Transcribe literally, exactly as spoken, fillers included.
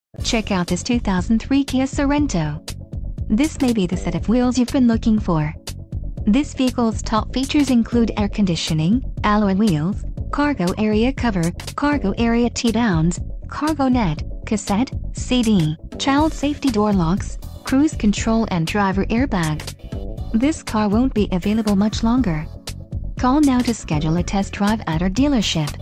Check out this two thousand three Kia Sorento. This may be the set of wheels you've been looking for. This vehicle's top features include air conditioning, alloy wheels, cargo area cover, cargo area T-downs, cargo net, cassette, C D, child safety door locks, cruise control and driver airbag. This car won't be available much longer. Call now to schedule a test drive at our dealership.